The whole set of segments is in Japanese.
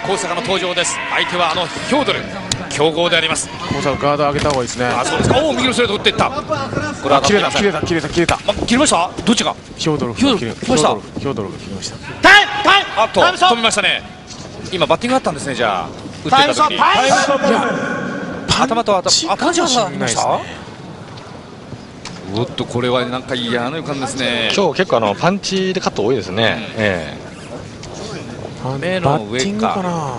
高坂の登場です。相手はヒョードル、強豪であります。 高坂ガード上げた方がいいですね。 そうですか。おお、右のストレート打っていった。これは切れた切れた切れた切れた。 切れました。どっちがヒョードルヒョードルヒョードルが切りました。 タイムあっと止めましたね。今バッティングあったんですね。じゃあ打ってた時に頭とパンチがしました。おっと、これはなんか嫌な予感ですね。 今日結構パンチでカット多いですね。 目の上か。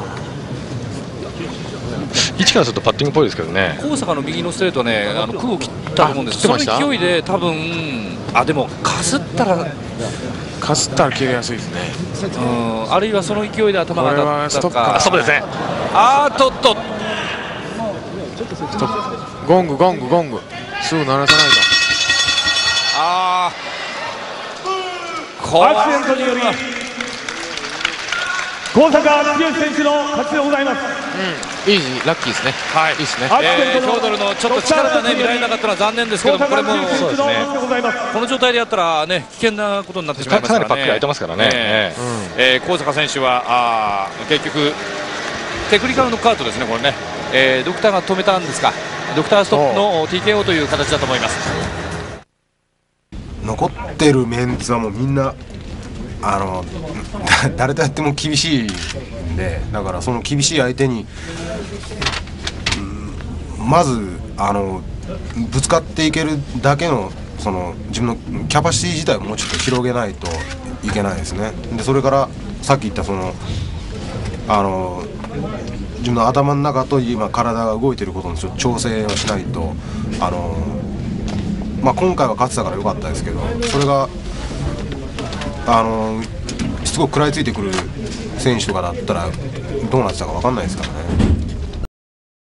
位置からするとパッティングっぽいですけどね。 高坂の右のストレートはね、空を切ったと思うんです。その勢いで多分でもかすったら切れやすいですね。 あるいはその勢いで頭が当たったか。 そうですね。 ゴングすぐ鳴らさないと。 アクシデントにより高坂剛選手の勝ちでございます。 いいラッキーですね。いいですね。 ヒョードルのちょっと力が見られなかったのは残念ですけども、これもそうですね。 この状態でやったらね、危険なことになってしまいますからね。 かなりバック空いてますからね。 高坂選手は結局テクニカルノックアウトですね。これね、ドクターが止めたんですか。ドクターストップの TKO という形だと思います。 残ってるメンツはもうみんな誰とやっても厳しいんで、だからその厳しい相手に、まずぶつかっていけるだけのその自分のキャパシティ自体をもうちょっと広げないといけないですね。でそれからさっき言ったその自分の頭の中と今体が動いてることの調整をしないと今回は勝てたから良かったですけど、それがしつこく食らいついてくる選手とかだったらどうなってたか分かんないですからね。